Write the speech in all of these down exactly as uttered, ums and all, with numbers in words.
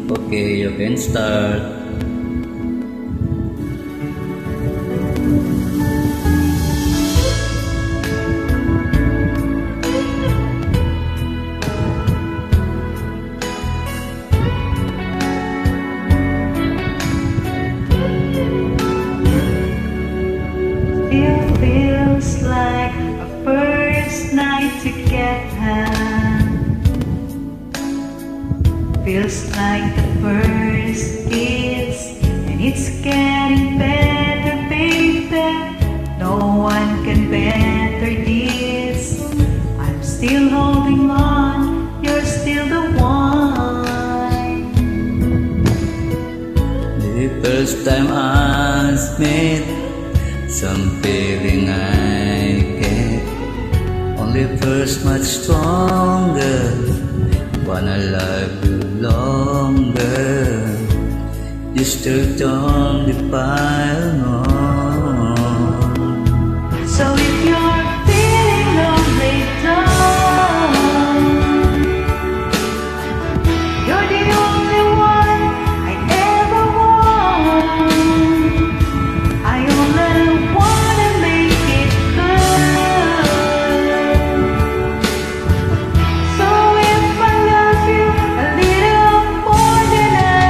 Okay, you can start. It feels like a first night together. Feels like the first kiss, and it's getting better, baby. No one can better this. I'm still holding on, you're still the one. The first time I met, some feeling I get, only first much stronger. Wanna love you longer, you still don't define on. So if you're feeling lonely, down, you're the only one I ever want. I only wanna make it good. So if I love you a little more than I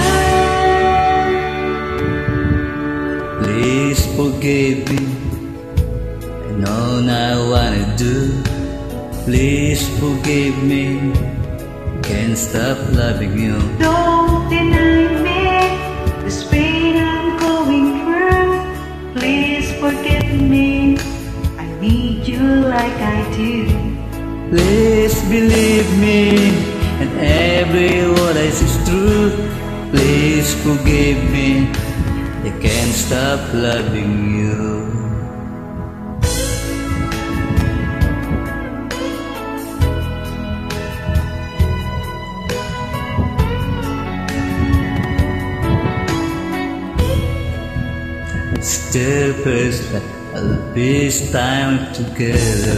should, Please forgive me, I know not what I do. Please forgive me, can't stop loving you. don't deny me this pain I'm going through. Please forgive me, I need you like I do. Please believe me, and every word I say is true. Please forgive me, I can't stop loving you. Still feels like all this time together.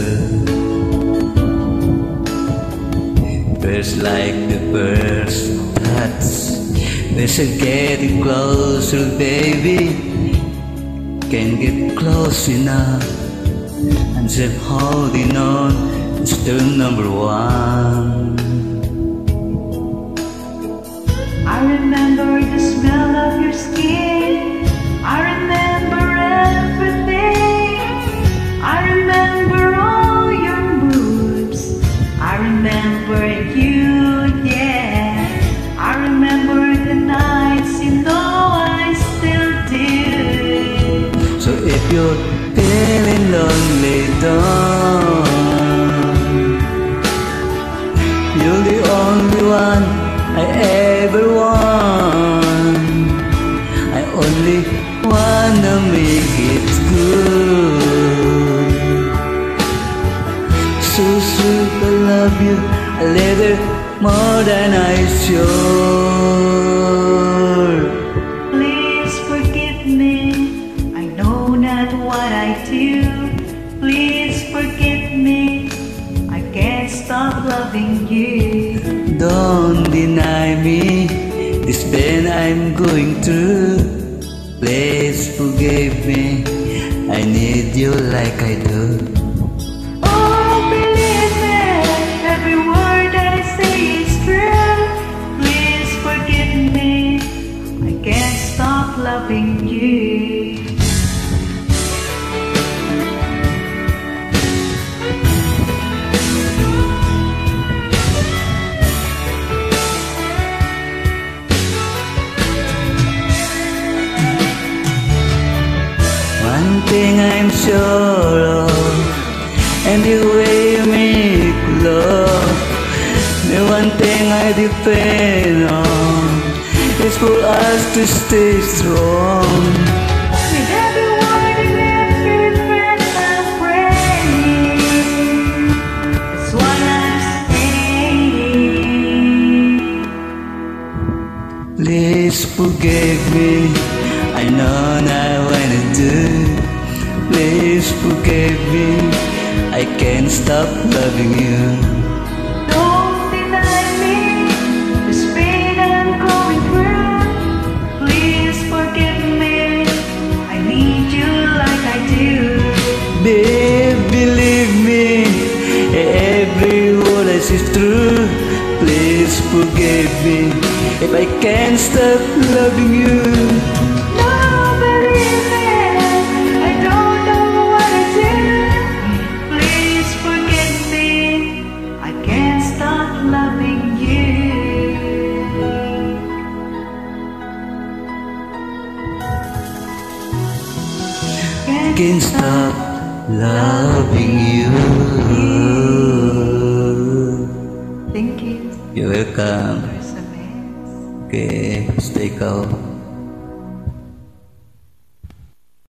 Feels like the first touch. We're getting closer, baby. Can't get close enough. I'm just holding on, still number one. I remember the smell of your skin. I remember everything. I remember all your moves. I remember you, yeah. I remember the nights, you know I still do. So if you're feeling lonely, don't. You're the only one I ever want. I only wanna make it good. So sweet, I love you a little more than I should. Please forgive me, I know not what I do. Please forgive me, I can't stop loving you. Don't deny me this pain I'm going through. Please forgive me, I need you like I do. Oh, believe me, every word that I say is true. Please forgive me, I can't stop loving you. One thing I'm sure of, and the way you make love, the one thing I depend on is for us to stay strong. With every word and every breath I'm praying, that's what I'm saying. Please forgive me, I know not what to do. Please forgive me, I can't stop loving you. Don't deny me this pain I'm going forgive me if I can't stop loving you. No, believe me, I don't know what to do. Please forgive me, I can't stop loving you. Can't stop loving you. Thank you. You're welcome. You're so nice. Okay, stay calm.